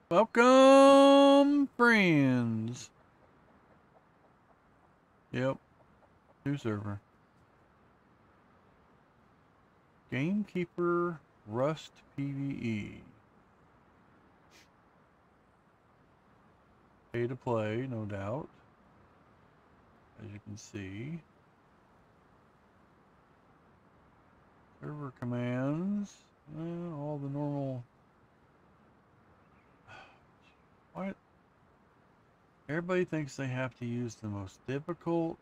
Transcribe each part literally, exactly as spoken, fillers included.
Welcome, friends. Yep, new server. Gamekeeper Rust PvE. Pay to play, no doubt. As you can see. Server commands. Eh, all the normal. What? Everybody thinks they have to use the most difficult.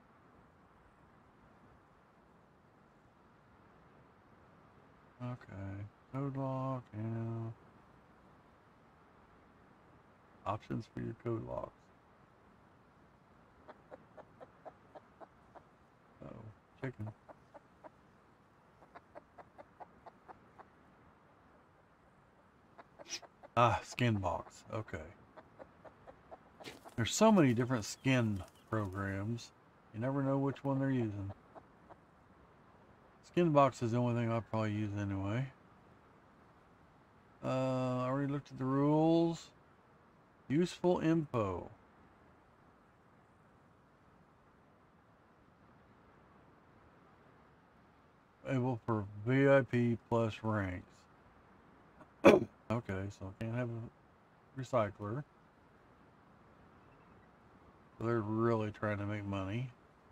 Okay. Code lock, yeah. Options for your code locks. Oh, chicken. Ah, skin box. Okay. There's so many different skin programs. You never know which one they're using. Skin box is the only thing I'll probably use anyway. Uh, I already looked at the rules. Useful info. Able for V I P plus ranks. Okay, so I can't have a recycler. So they're really trying to make money.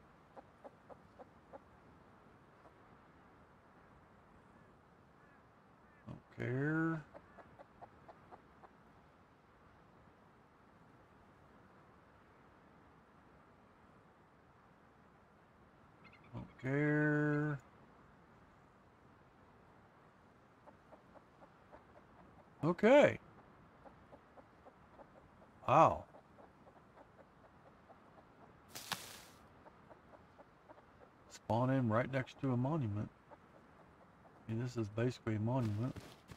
Don't care. Don't care. Okay. Wow. Spawn in right next to a monument. I mean, this is basically a monument.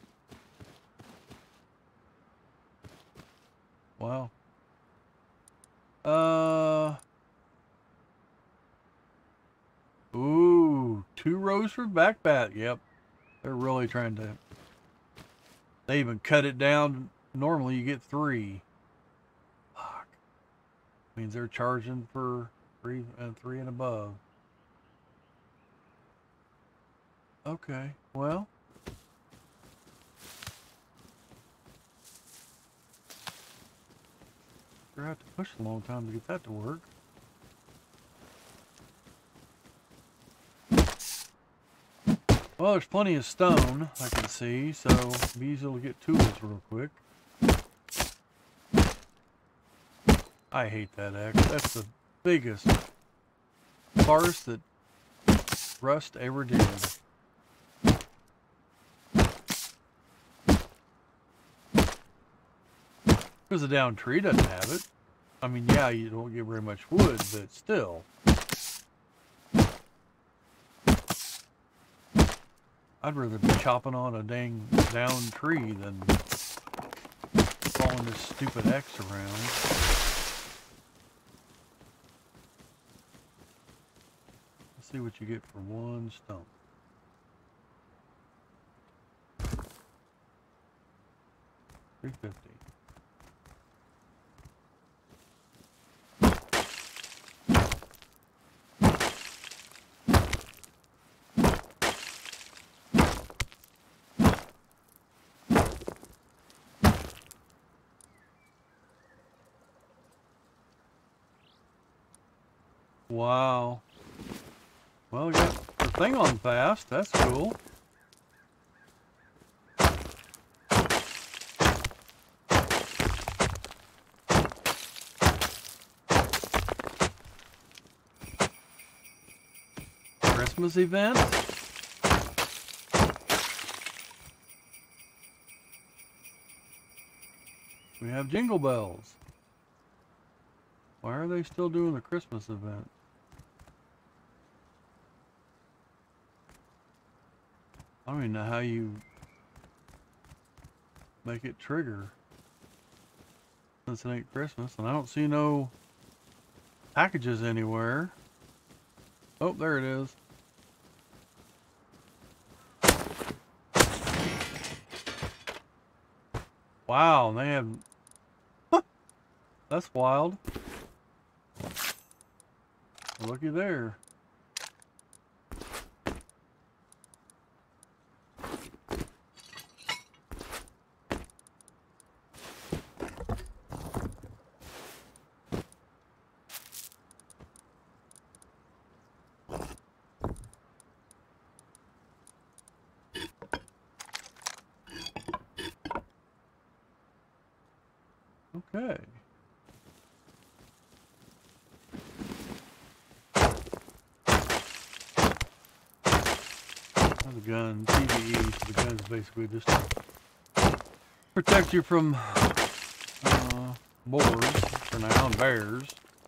Wow. Uh. Ooh, two rows for backpat. Yep. They're really trying to. They even cut it down. Normally you get three. Fuck. Means they're charging for three and three and above. Okay. Well. Sure have to push a long time to get that to work. Well, there's plenty of stone, I can see, so it'll be easy to get tools real quick. I hate that X. That's the biggest farce that Rust ever did. Because the down tree doesn't have it. I mean, yeah, you don't get very much wood, but still. I'd rather be chopping on a dang down tree than following this stupid X around. Let's see what you get for one stump. three fifty. Wow. Well, we got the thing on fast. That's cool. Christmas event. We have Jingle Bells. Why are they still doing the Christmas event? I don't even know how you make it trigger since it ain't Christmas, and I don't see no packages anywhere. Oh, there it is. Wow, they have... That's wild. Looky there. Okay. The gun, P V E, so the gun is basically just to protect you from uh, boars for now, and bears.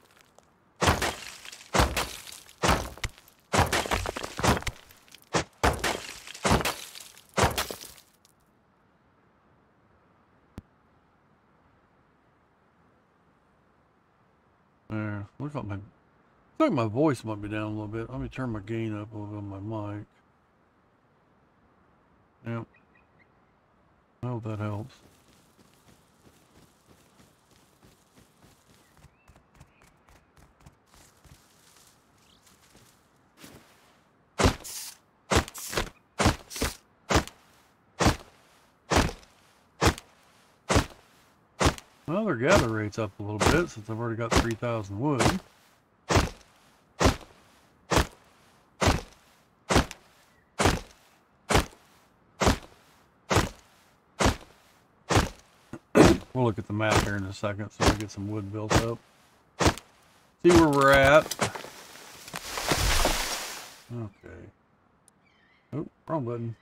There, looks like my, looks like my voice might be down a little bit. Let me turn my gain up a little bit on my mic. Yep. I hope that helps. Well, their gather rate's up a little bit since I've already got three thousand wood. We'll look at the map here in a second so we get some wood built up. See where we're at. Okay. Oh, wrong button.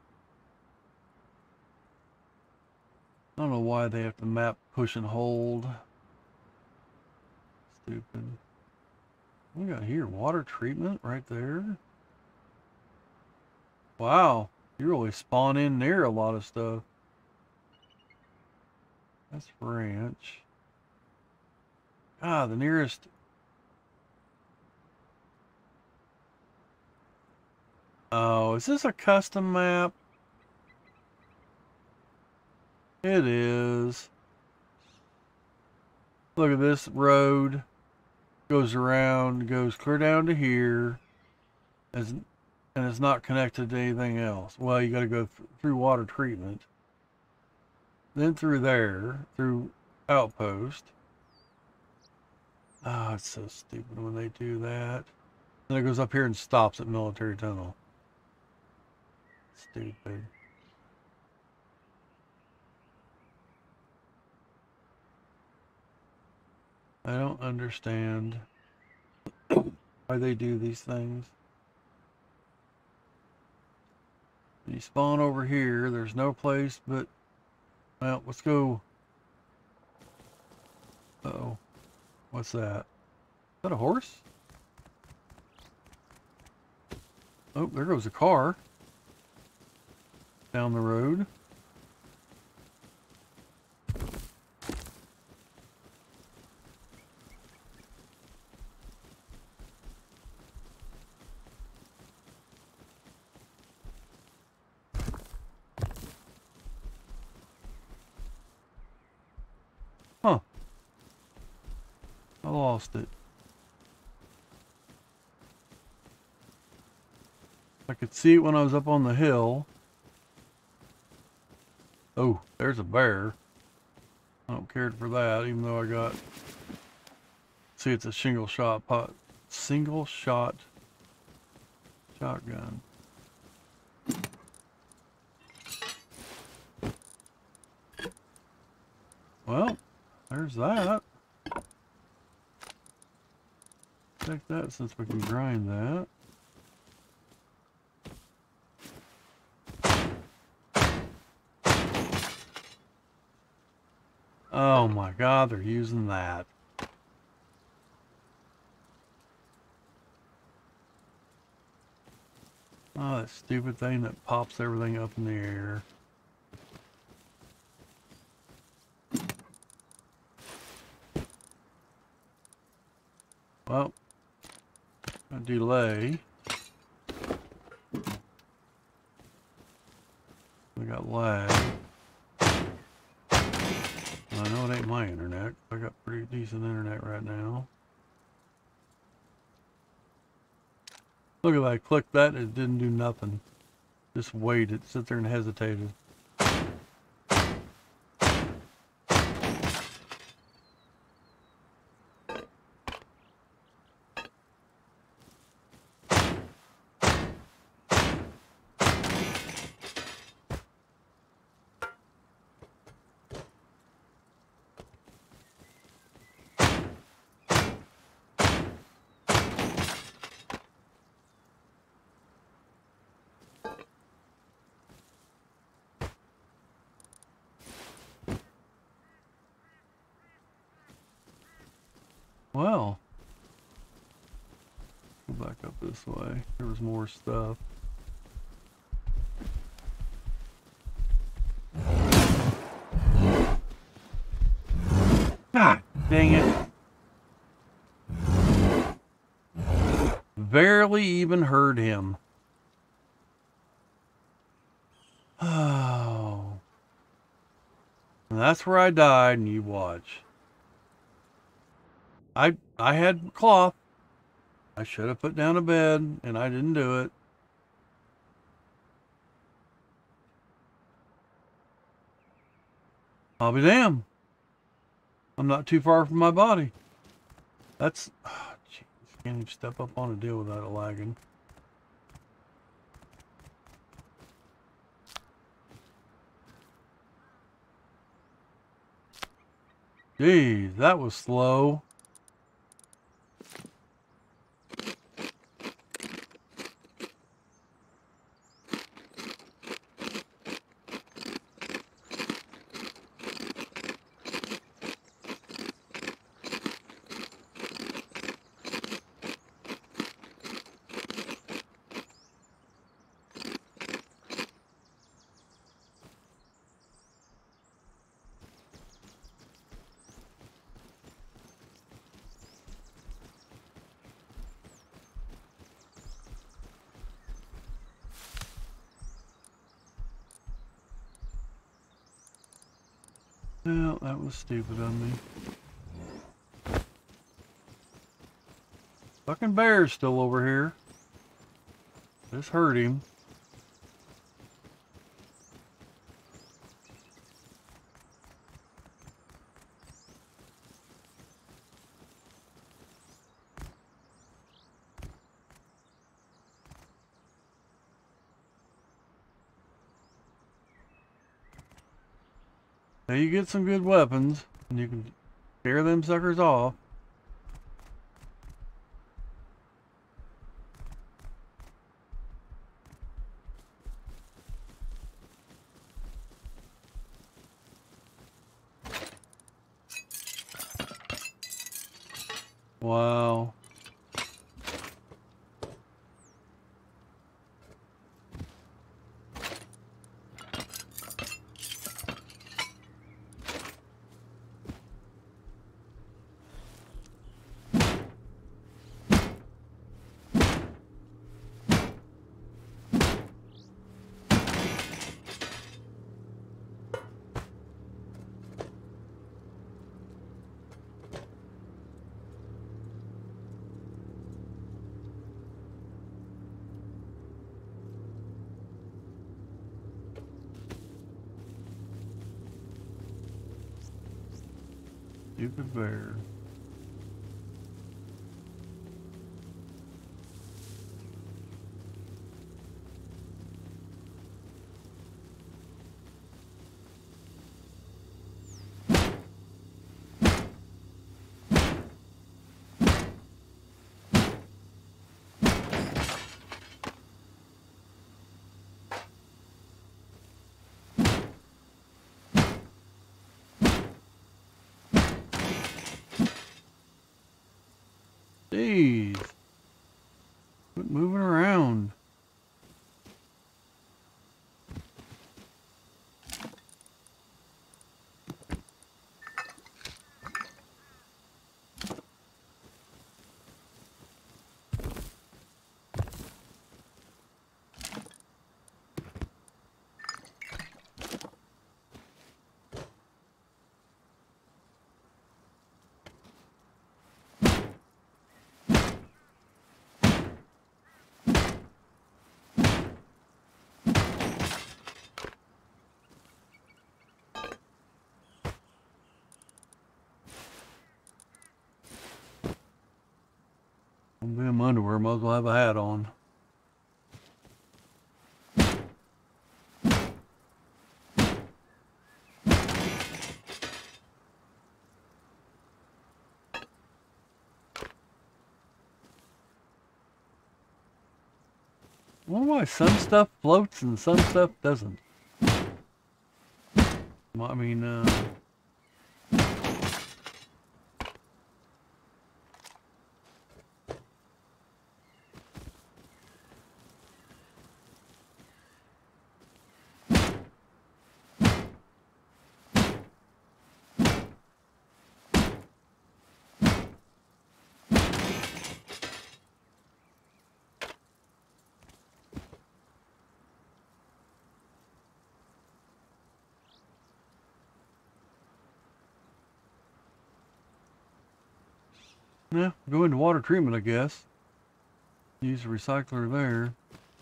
I don't know why they have to map push and hold. Stupid. What we got here? Water treatment right there. Wow. You really spawn in near a lot of stuff. That's ranch. Ah, the nearest. Oh, is this a custom map? It is. Look at this road. Goes around, goes clear down to here. As, and it's not connected to anything else. Well, you got to go th through water treatment. Then through there, through outpost. Ah, oh, it's so stupid when they do that. Then it goes up here and stops at military tunnel. Stupid. I don't understand why they do these things. When you spawn over here, there's no place but, well, let's go. Uh-oh. What's that? Is that a horse? Oh, there goes a car. Down the road. Huh. I lost it. I could see it when I was up on the hill. Oh, there's a bear. I don't care for that, even though I got... See, it's a single shot pot. Single shot shotgun. Well, there's that. Take that since we can grind that. Oh my God, they're using that. Oh, that stupid thing that pops everything up in the air. Well, a delay. We got lag. my internet. I got pretty decent internet right now. Look at that. I clicked that and it didn't do nothing. Just waited, sit there and hesitated. Well, go back up this way. There was more stuff. God dang it. Barely even heard him. Oh. And that's where I died, and you watch. I I had cloth. I should have put down a bed, and I didn't do it. I'll be damned. I'm not too far from my body. That's... Oh, jeez. Can't even step up on a deal without it lagging. Jeez, that was slow. Well, that was stupid on me. Fucking bear's still over here. This hurt him. Now you get some good weapons, and you can tear them suckers off. Wow. Stupid bear. I'm in underwear, might as well have a hat on. I wonder why some stuff floats and some stuff doesn't. I mean, uh... yeah, go into water treatment, I guess. Use the recycler there.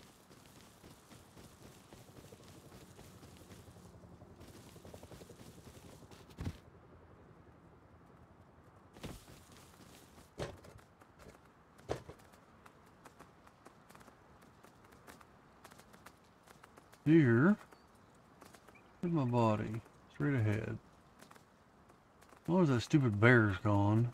Here. Where's my body? Straight ahead. As long as that stupid bear's gone.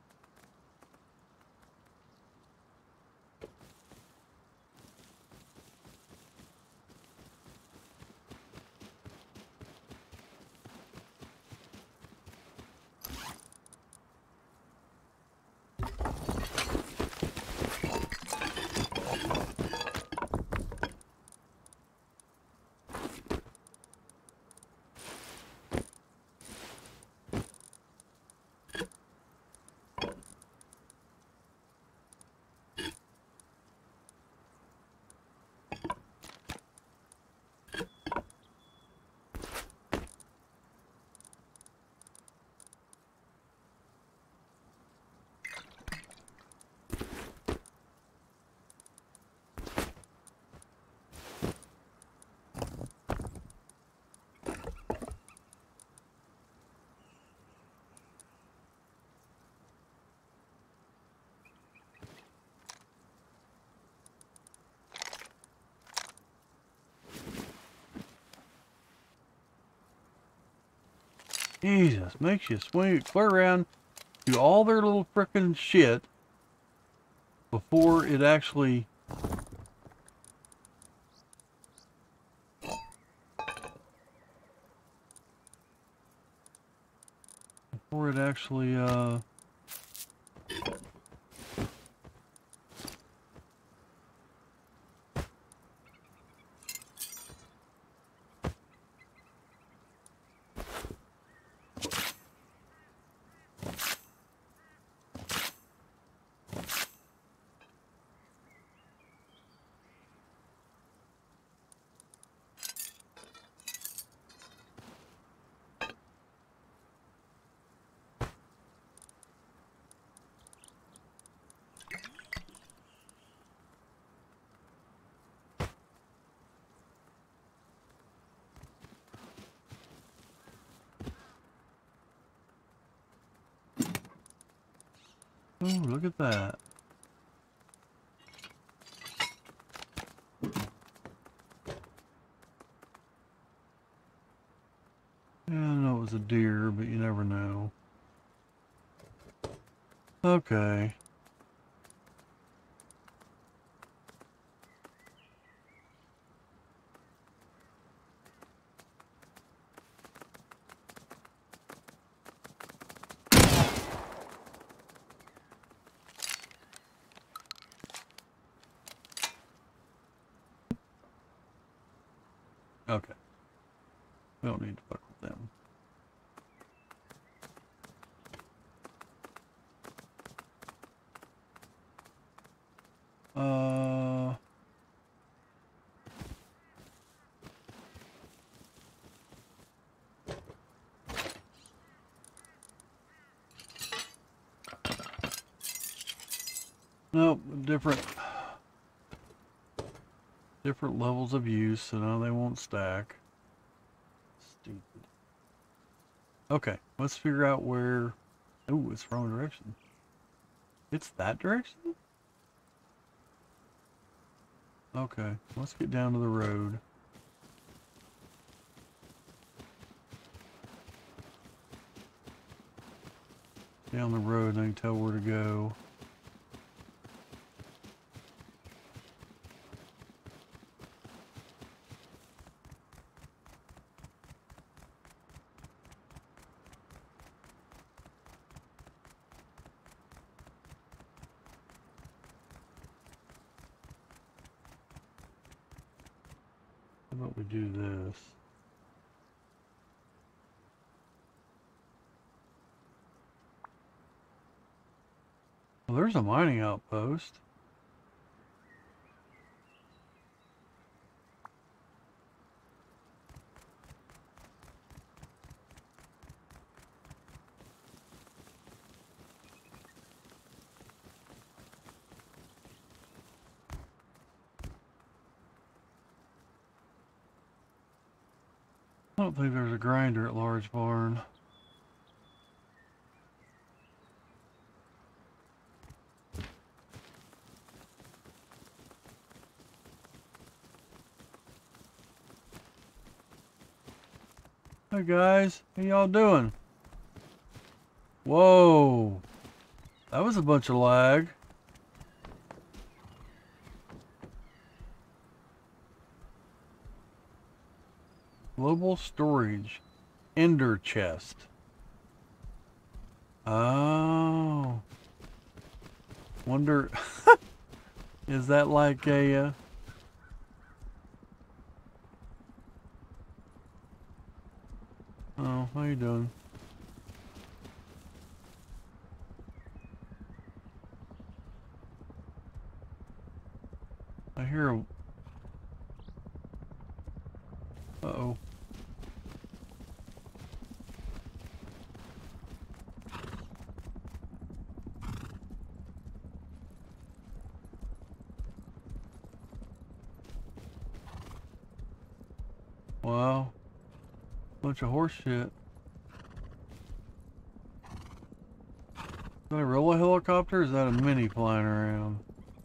Jesus, makes you swing, clear around, do all their little frickin' shit before it actually before it actually uh oh, look at that. Yeah, I know it was a deer, but you never know. Okay. Okay. We don't need to fuck with them. Uh... Nope, different... different levels of use, so now they won't stack. Stupid. Okay, let's figure out where... Ooh, it's wrong direction. It's that direction? Okay, let's get down to the road. Down the road, and I can tell where to go. How about we do this? Well, there's a mining outpost. I don't think there's a grinder at Large Barn. Hey guys, how y'all doing? Whoa, that was a bunch of lag. Global storage, Ender chest. Oh, wonder, is that like a, uh, oh, how you doing? I hear a, uh-oh. Wow, bunch of horse shit. Is that a real helicopter or is that a mini flying around?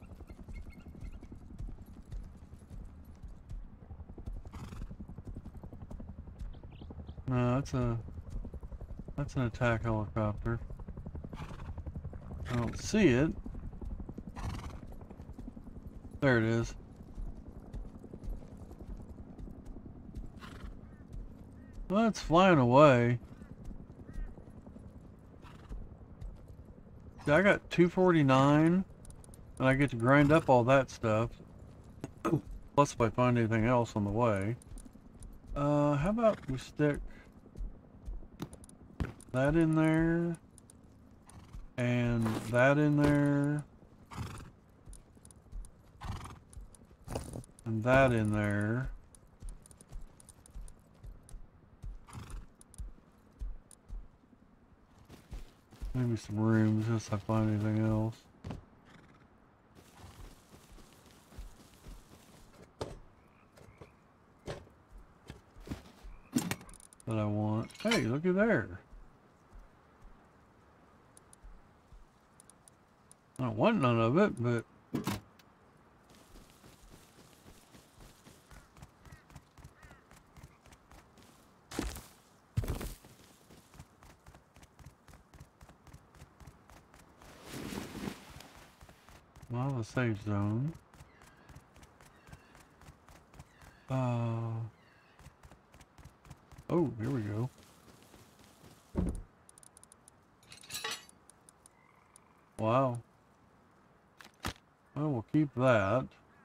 No, that's a, that's an attack helicopter. I don't see it. There it is. Well, it's flying away. See, I got two forty-nine, and I get to grind up all that stuff. Plus, if I find anything else on the way. Uh, how about we stick that in there, and that in there, and that in there. Maybe some rooms, if I find anything else. That I want. Hey, looky there. I don't want none of it, but well, the safe zone. Uh oh, here we go. Wow. Well, we'll keep that.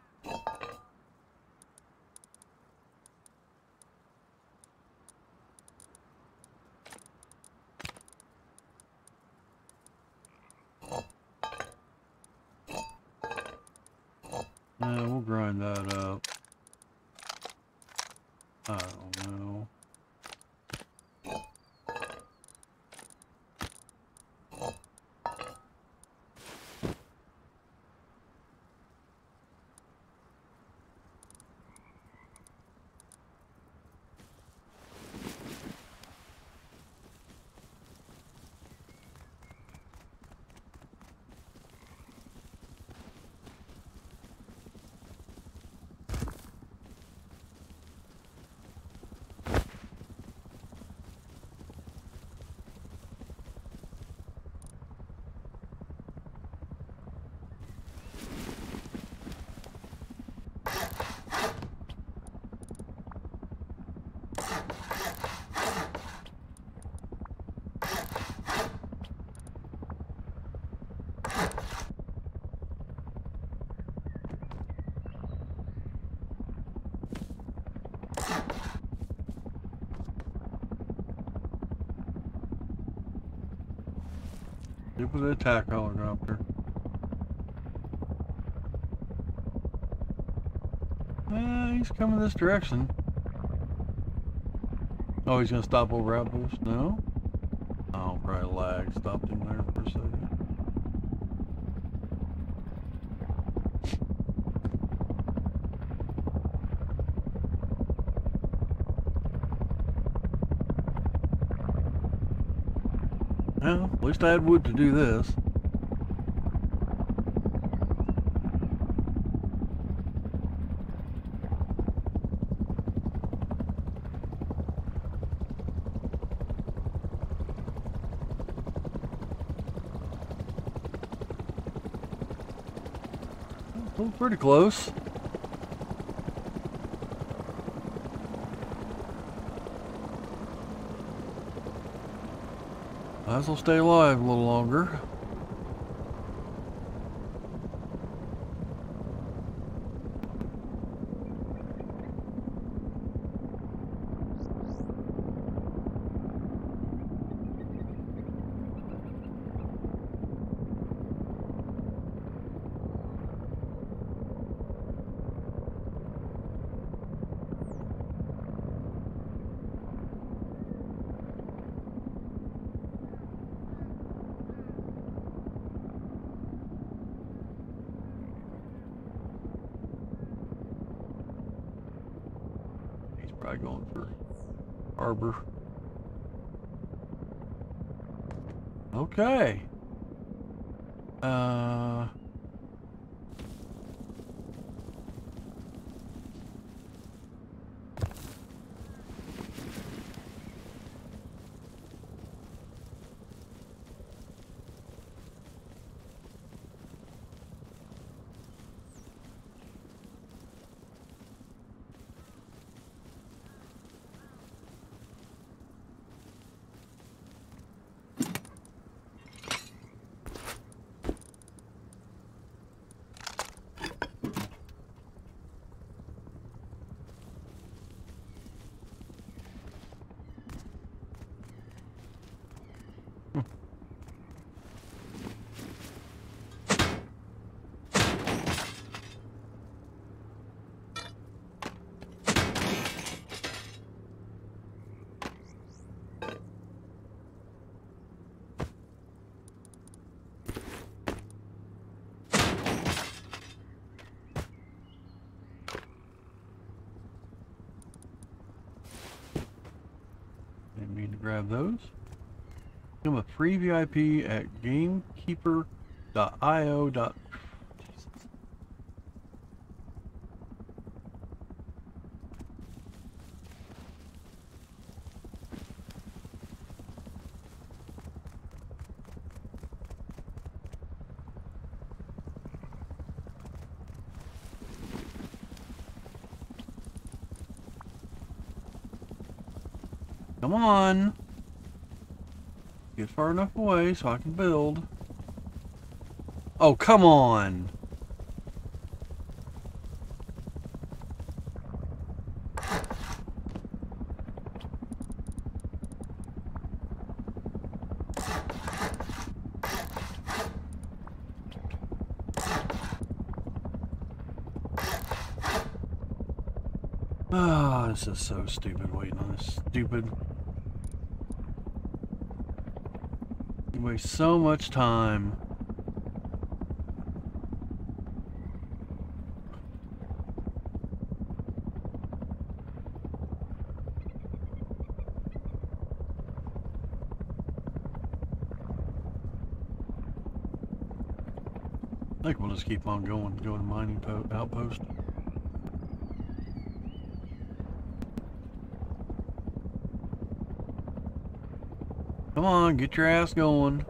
Yeah, we'll grind that up. I don't know. Stupid attack helicopter. Eh, he's coming this direction. Oh, he's gonna stop over outpost? No? Oh, probably lag. Stopped him there for a second. Well, at least I had wood to do this. Oh, pretty close. Might as well stay alive a little longer. Probably going for harbor. Okay. Uh. Didn't mean to grab those. Become a free V I P at gamekeeper dot i o. Come on. Get far enough away so I can build. Oh, come on. Ah, oh, this is so stupid waiting on this stupid. You waste so much time. I think we'll just keep on going, go to mining po outpost. Come on, get your ass going.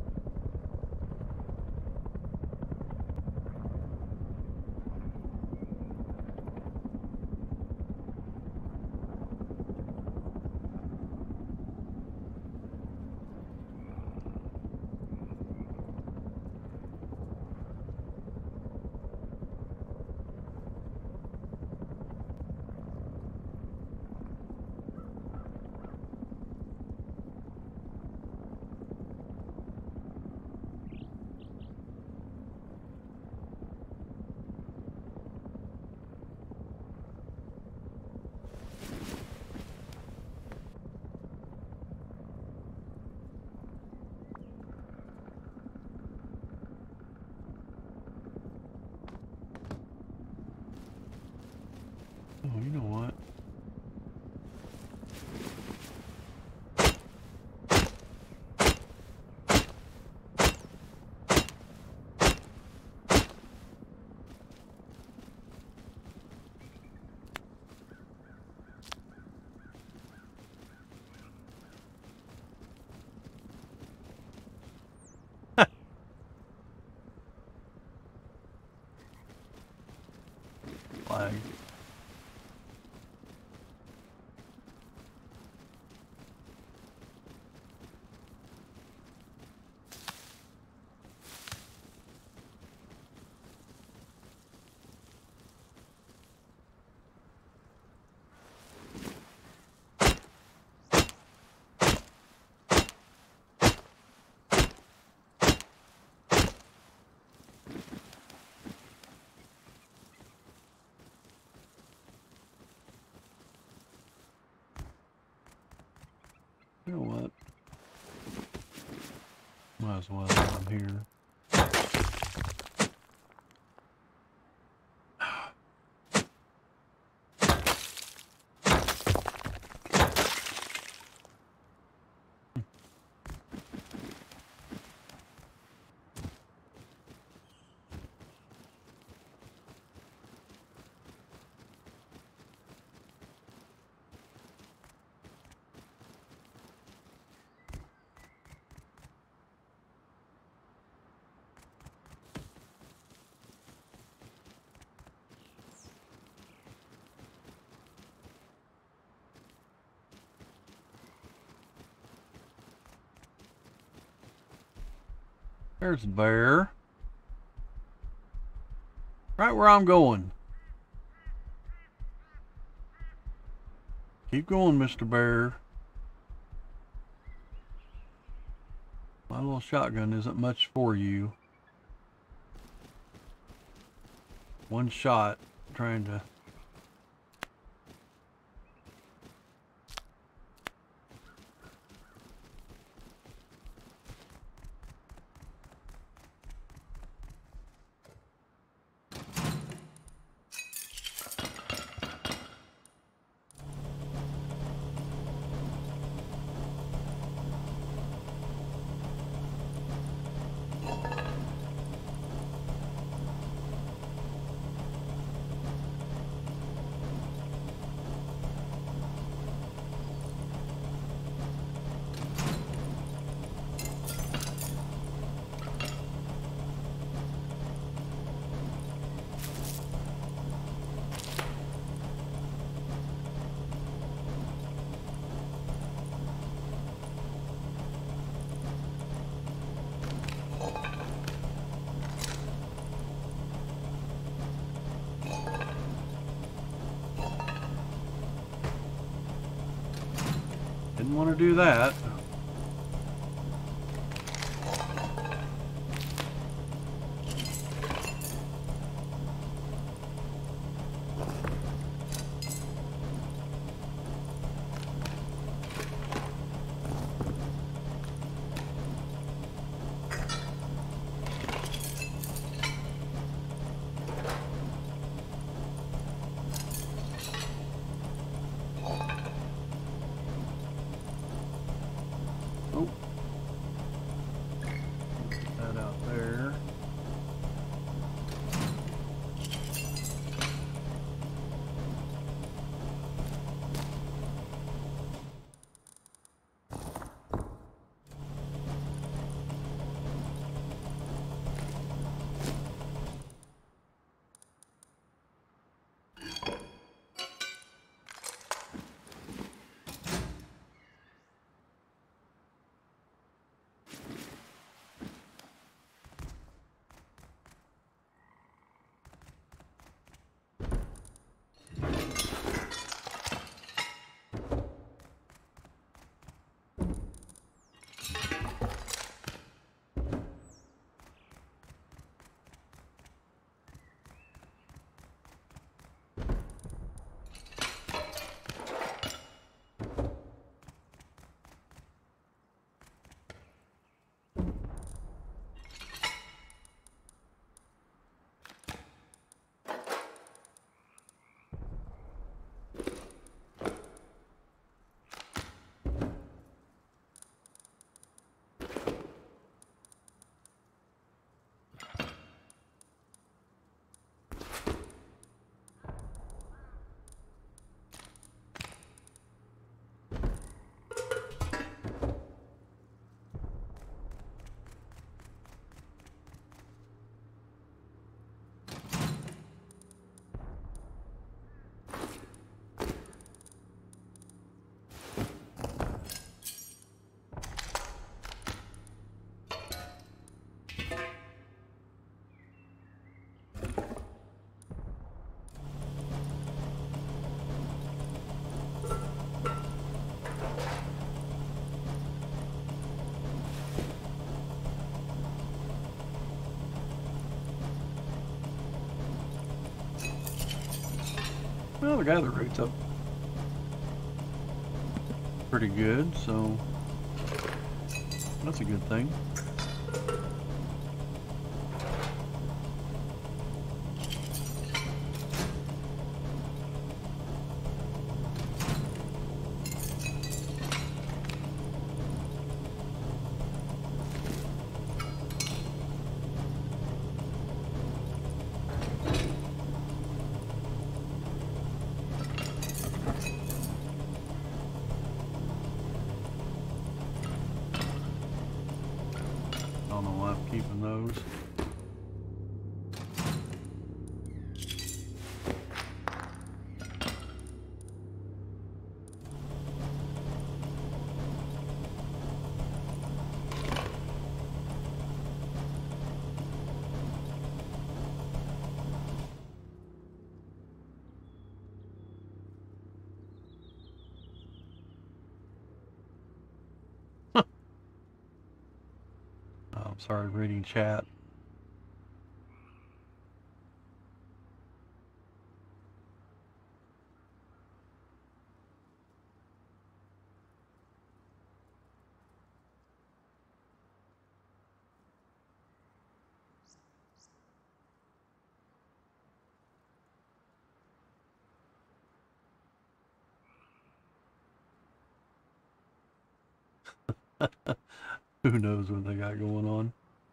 You know what? Flag. You know what? Might as well while I'm here. There's a bear. Right where I'm going. Keep going, Mister Bear. My little shotgun isn't much for you. One shot trying to... Didn't want to do that. the gather rate's up pretty good, so that's a good thing. I don't know why I'm keeping those. Oh, I'm sorry, reading chat. Who knows what they got going on?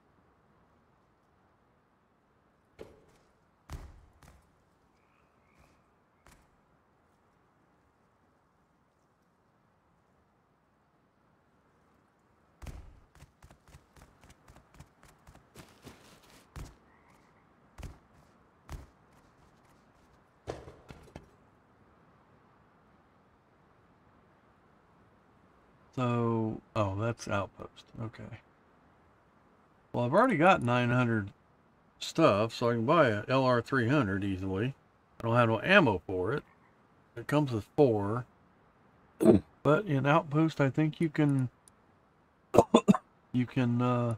So, oh, that's outpost. Okay. Well, I've already got nine hundred stuff, so I can buy a L R three hundred easily. I don't have no ammo for it. It comes with four. But in outpost, I think you can, you can, uh,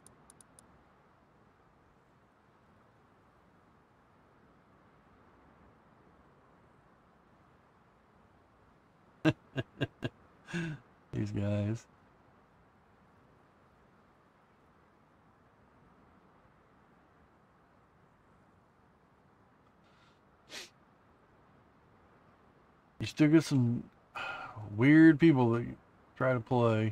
these guys. You still get some weird people that try to play.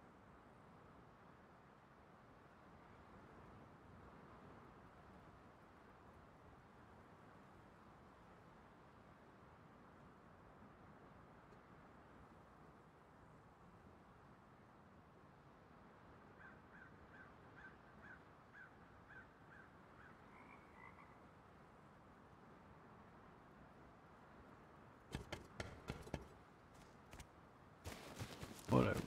Whatever.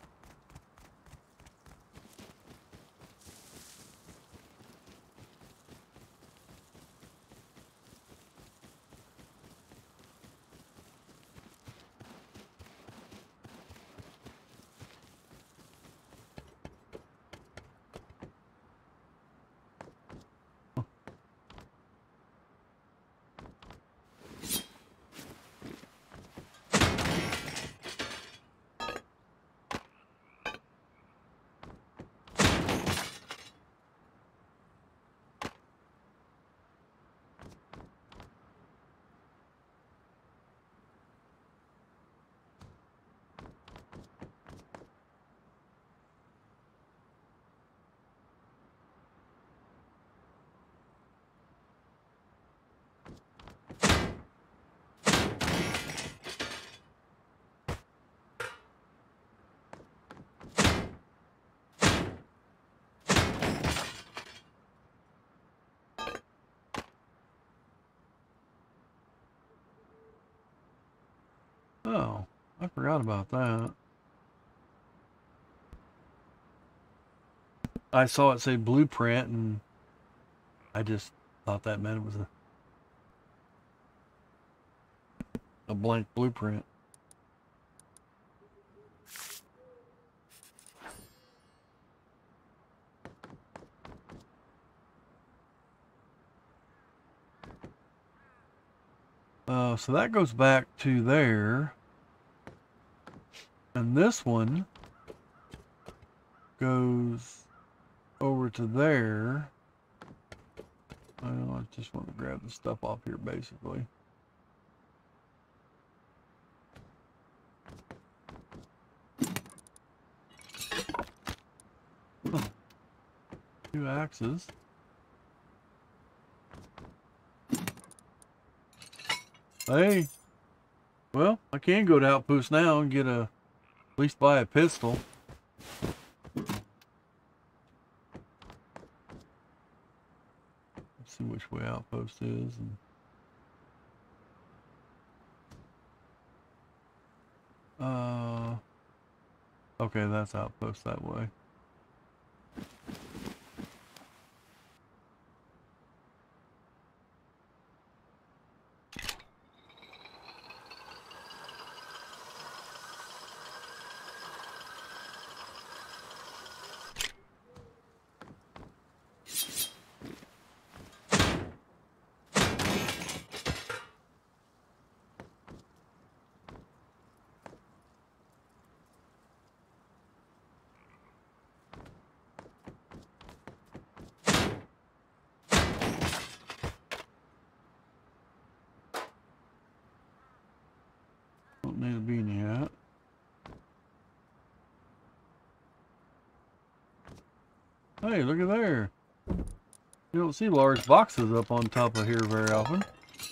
Oh, I forgot about that. I saw it say blueprint, and I just thought that meant it was a, a blank blueprint. Uh, so that goes back to there. And this one goes over to there. I just want to grab the stuff off here, basically. Huh. Two axes. Hey, well, I can go to Outpost now and get a, at least buy a pistol. Let's see which way Outpost is. And uh, okay, that's Outpost that way. Don't need a beanie hat. Hey, look at there. You don't see large boxes up on top of here very often.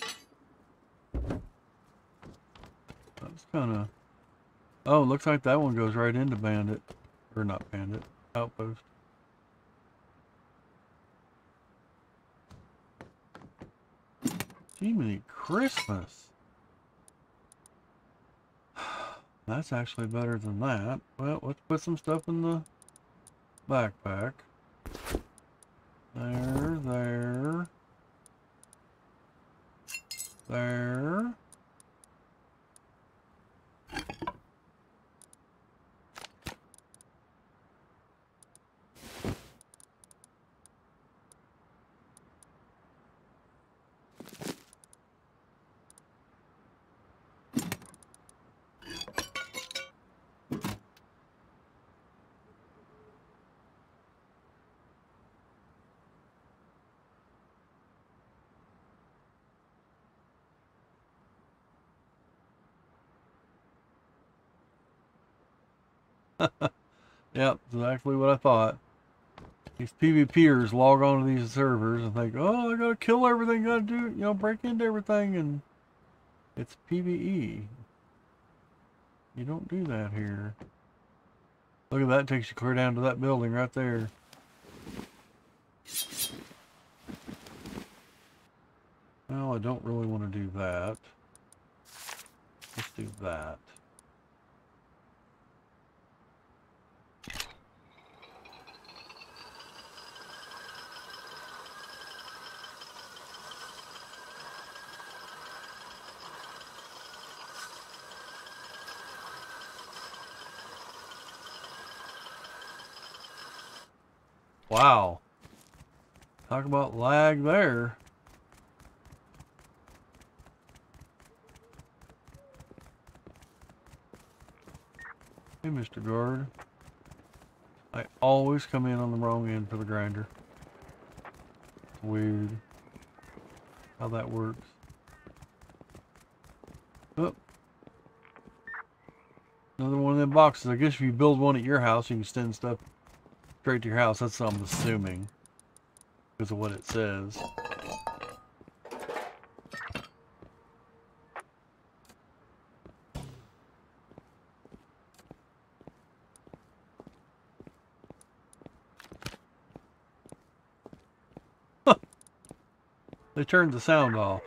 That's kind of... Oh, looks like that one goes right into Bandit. Or not Bandit, Outpost. Jiminy Christmas. That's actually better than that. Well, let's put some stuff in the backpack. There, there. There. Yep, exactly what I thought. These PvPers log on to these servers and think, oh, I gotta kill everything, gotta do, you know, break into everything, and it's PvE. You don't do that here. Look at that, takes you clear down to that building right there. Well, I don't really want to do that. Let's do that. Wow. Talk about lag there. Hey, Mister Guard. I always come in on the wrong end for the grinder. It's weird how that works. Oh. Another one of them boxes. I guess if you build one at your house, you can send stuff straight to your house. That's what I'm assuming, because of what it says. They turned the sound off.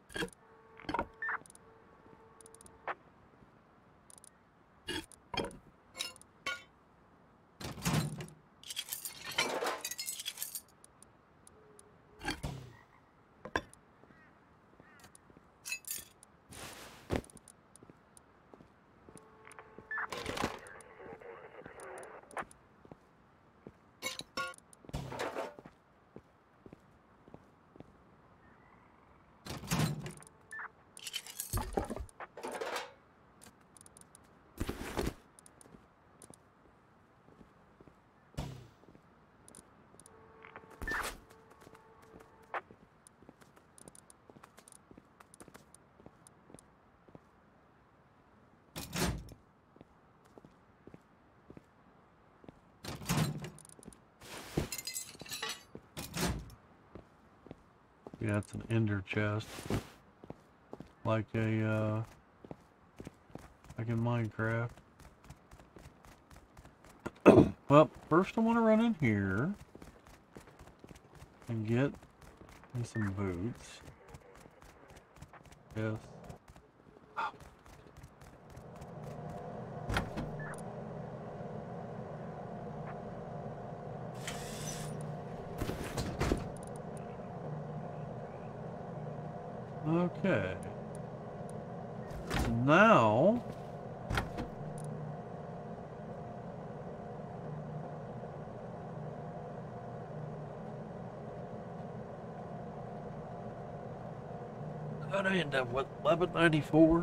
Yeah, it's an ender chest. Like a, uh, like in Minecraft. Well, first I want to run in here and get me some boots. Yes. Okay. So now how'd I end up with eleven ninety-four?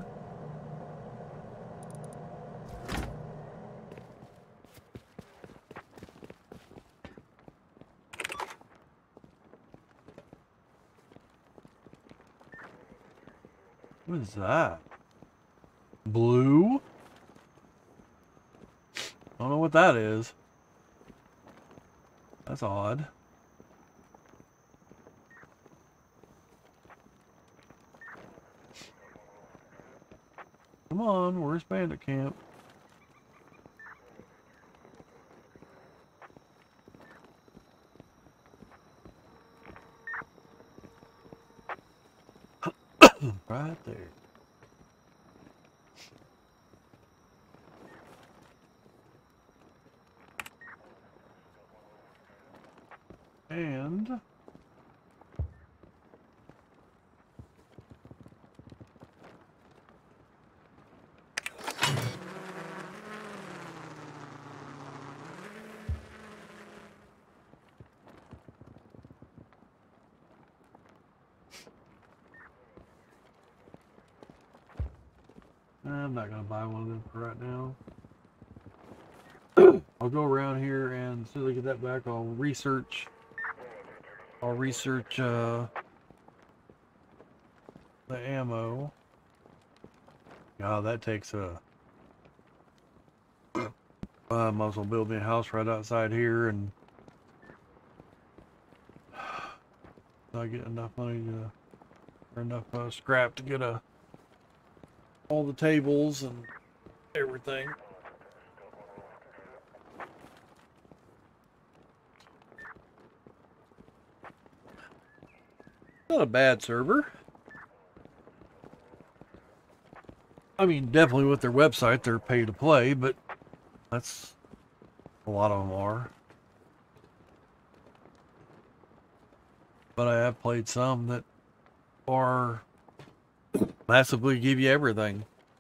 What is that? Blue? I don't know what that is. That's odd. Come on, where's Bandit Camp? Right there. And I'm not gonna buy one of them for right now. I'll go around here and as soon as I get that back, I'll research. I'll research uh, the ammo. God, that takes a. I might as well build me a house right outside here, and I get enough money to, or enough uh, scrap to get a all the tables and everything. Not a bad server. I mean, definitely with their website, they're pay to play, but that's a lot of them are. But I have played some that are massively give you everything.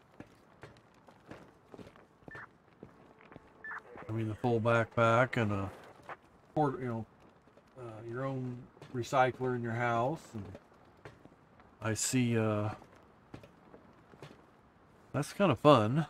I mean, the full backpack and a, you know, uh, your own recycler in your house. And I see, uh, that's kind of fun.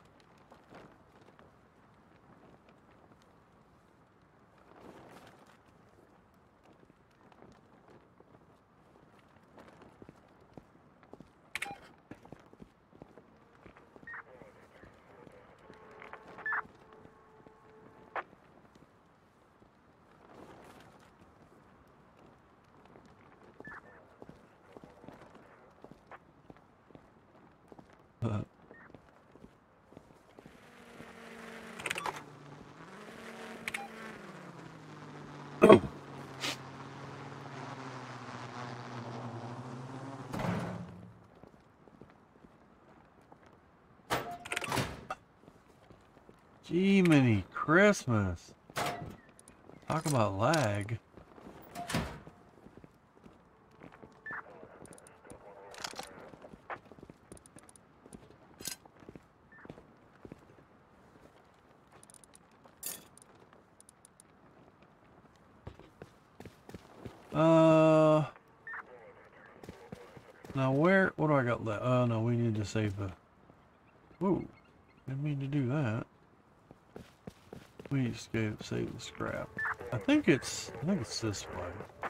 Uh, Gee, many Christmas. Talk about lag. Uh, now where, what do I got left? Oh no, we need to save the, whoa, didn't mean to do that. We need to save, save the scrap. I think it's, I think it's this way.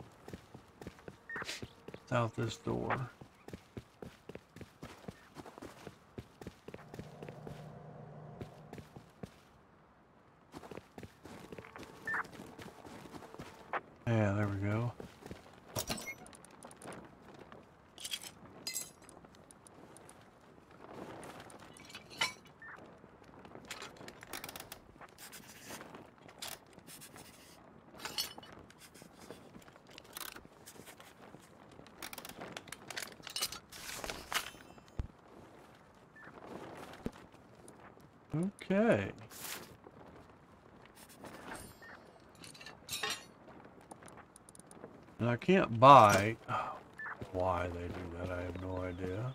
It's out this door. Yeah, there we go. Okay. And I can't buy. Oh, why they do that, I have no idea.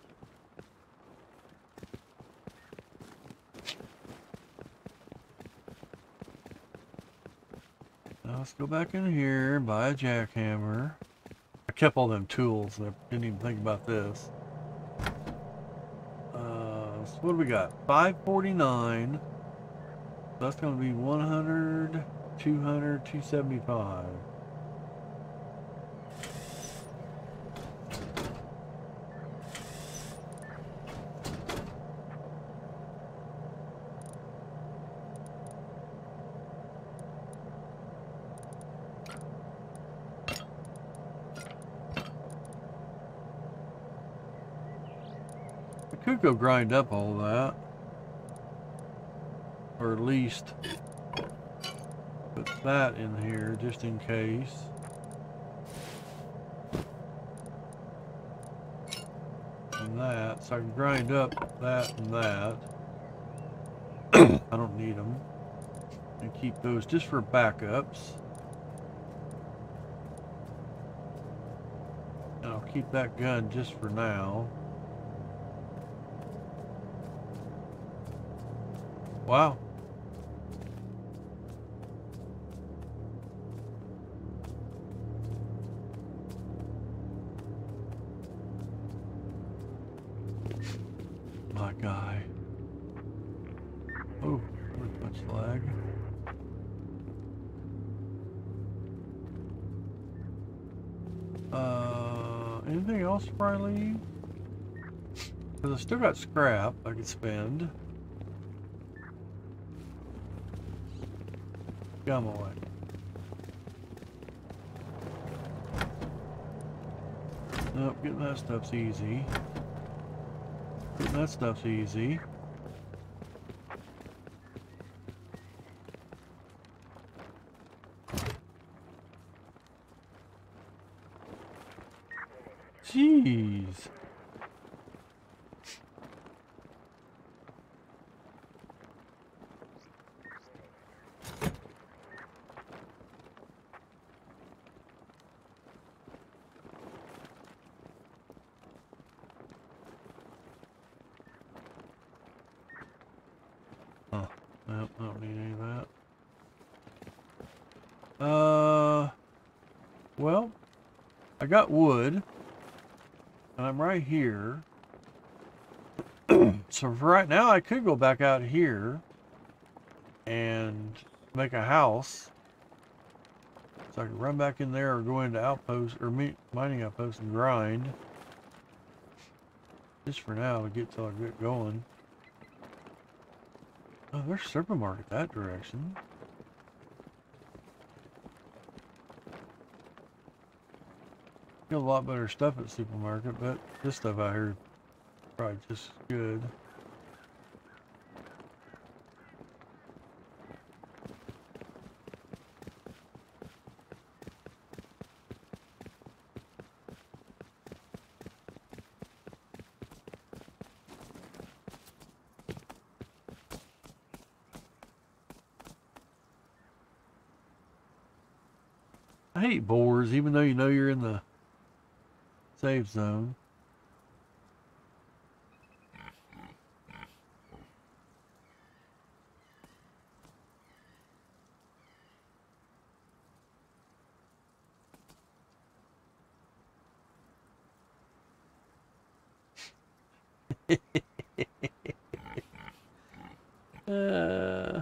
Now let's go back in here and buy a jackhammer. I kept all them tools and I didn't even think about this. Uh, so what do we got? five forty-nine. So that's going to be one hundred, two hundred, two seventy-five. Could go grind up all that, or at least put that in here just in case. And that, so I can grind up that and that. I don't need them. And keep those just for backups. And I'll keep that gun just for now. Wow. My guy. Oh, there's much lag. Uh, anything else before I leave? Because I still got scrap I could spend. Come away. Nope, getting that stuff's easy. Getting that stuff's easy. Jeez. Huh. Nope, I don't need any of that. Uh, well, I got wood, and I'm right here. So for right now, I could go back out here and make a house. So I can run back in there or go into outpost or meet, mining outpost and grind. Just for now to get till I get going. Oh, there's a supermarket that direction. Get a lot better stuff at the supermarket, but this stuff out here is probably just good. I hate boars, even though you know you're in the safe zone. uh...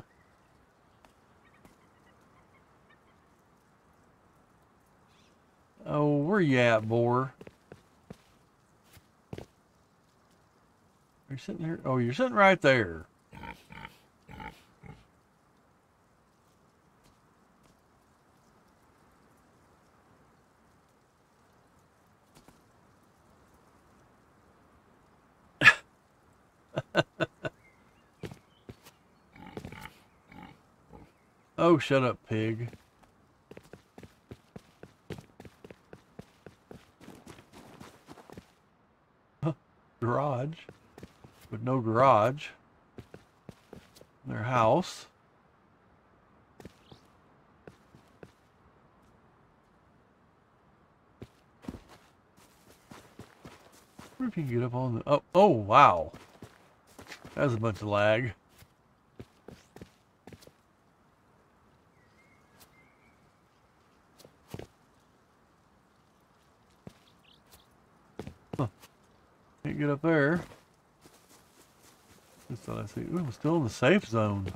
Oh, where you at, boar? You're sitting here. Oh, you're sitting right there. Oh, shut up, pig. Huh, garage. But no garage. Their house. I wonder if you can get up on the... Oh, oh, wow. That was a bunch of lag. Huh. Can't get up there. Just thought I see. Ooh, I'm still in the safe zone.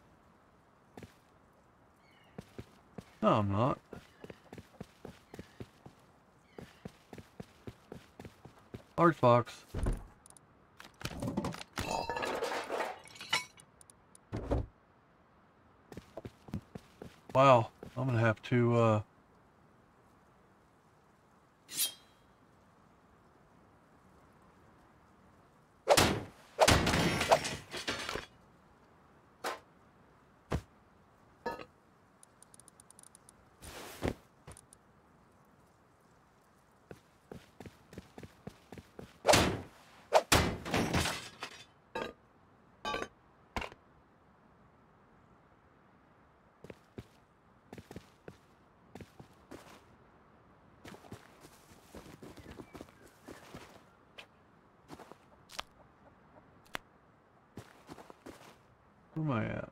No, I'm not. Large box. Wow, I'm gonna have to uh where am I at?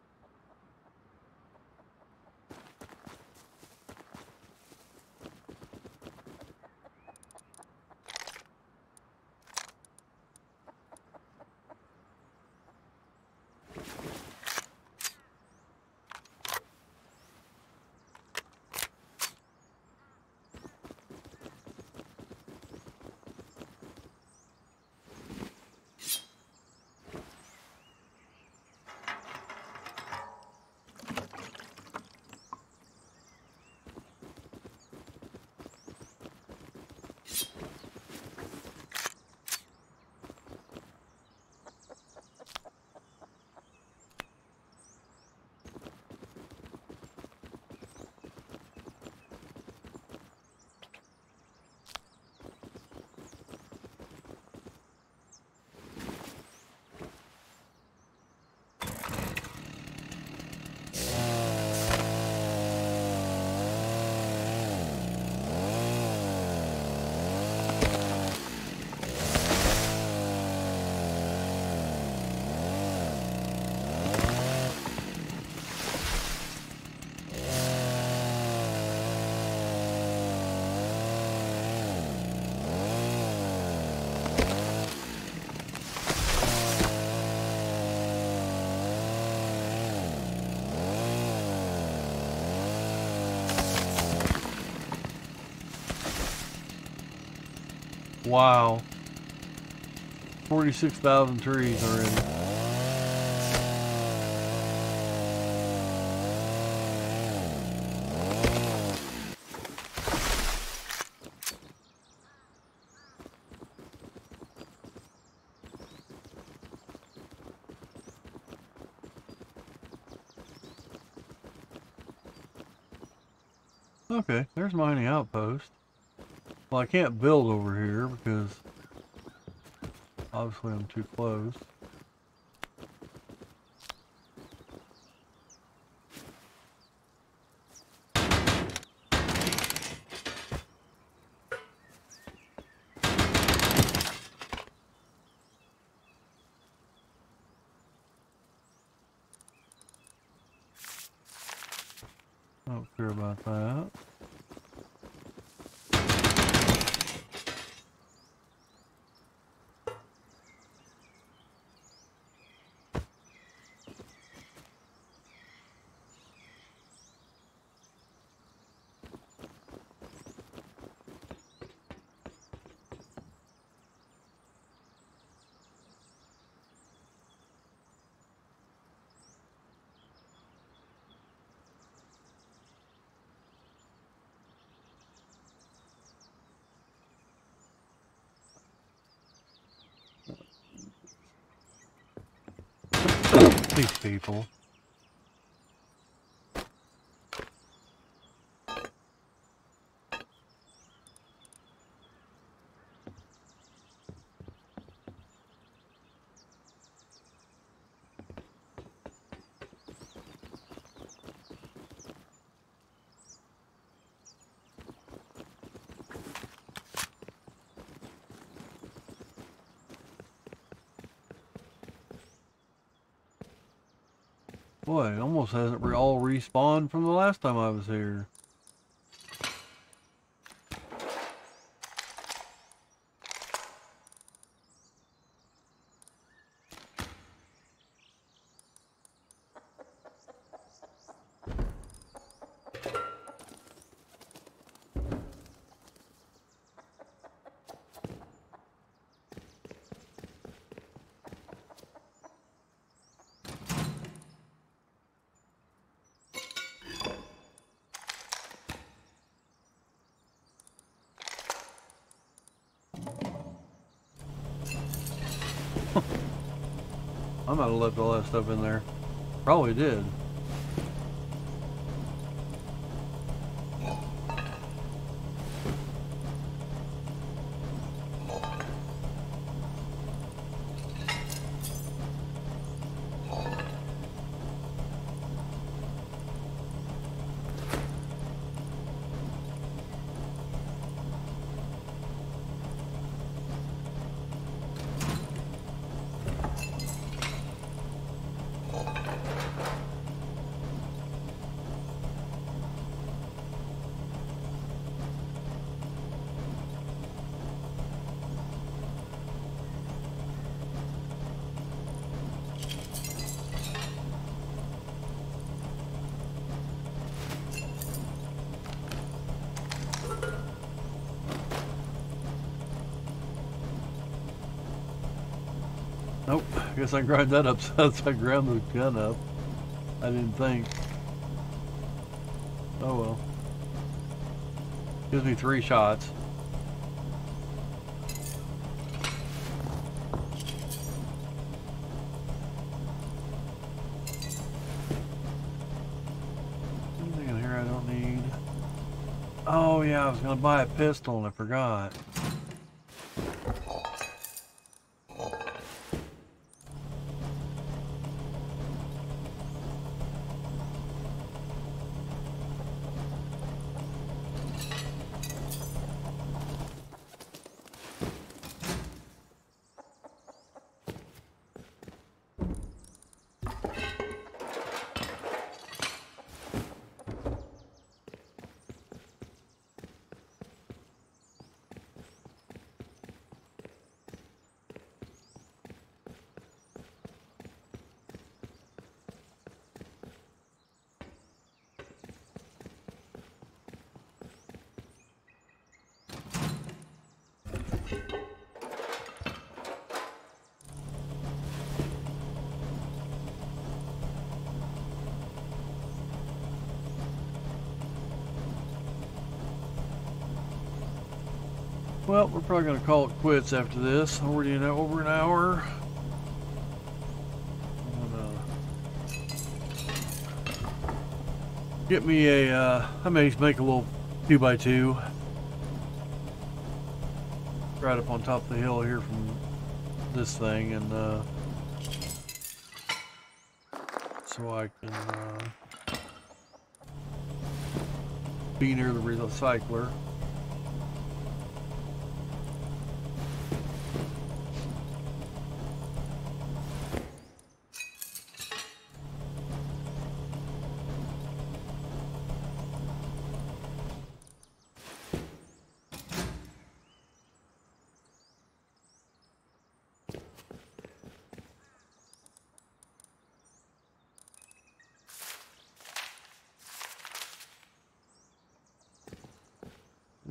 Wow. forty-six thousand trees already. Okay, there's mining outpost. Well, I can't build over here because obviously I'm too close. Not sure about that. These people. Boy, it almost hasn't re all respawned from the last time I was here. I might have left all that stuff in there. Probably did. Nope, I guess I grind that up so I ground the gun up. I didn't think. Oh well. Gives me three shots. Anything in here I don't need? Oh yeah, I was gonna buy a pistol and I forgot. Well, we're probably going to call it quits after this. Already an, over an hour. I'm gonna get me a, uh, I may make a little two by two. Right up on top of the hill here from this thing, and uh, so I can uh, be near the recycler.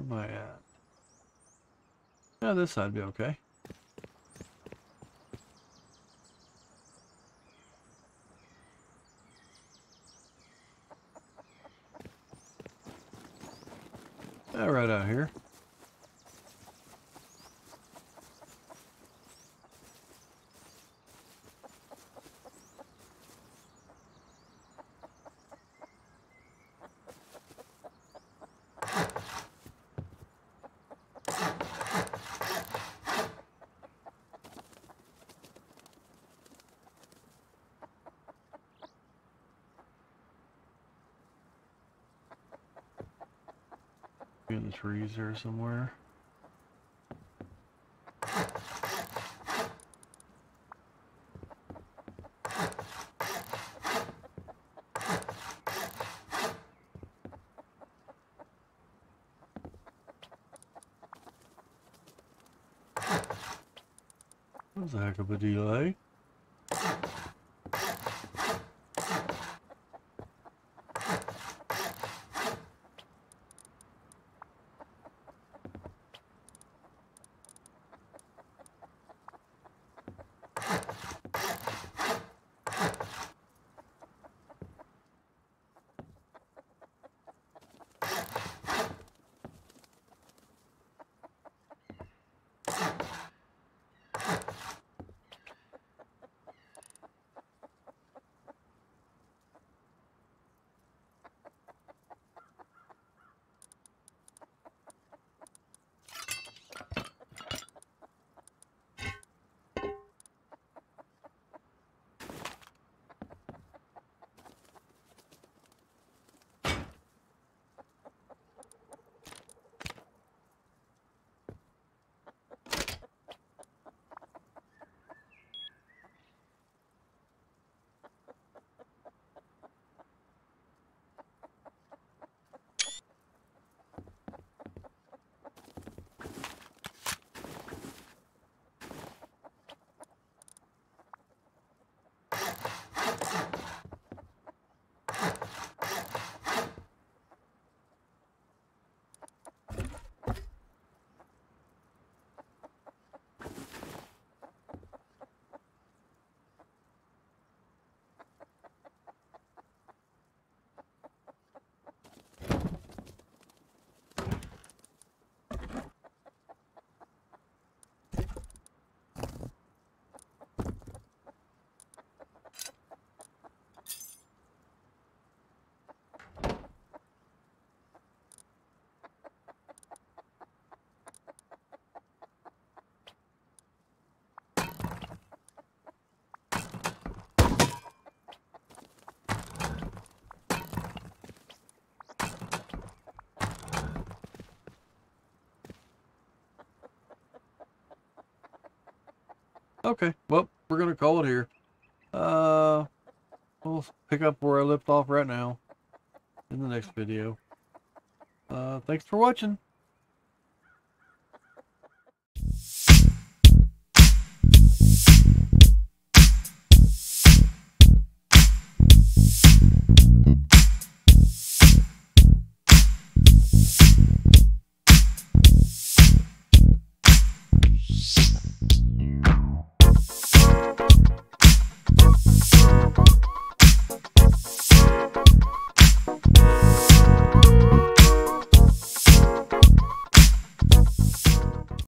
am I at? Yeah, this side would be okay. Yeah, right out here. In the trees there somewhere. That was a heck of a delay. Okay, well, we're gonna call it here. Uh, we'll pick up where I left off right now in the next video. Uh, thanks for watching.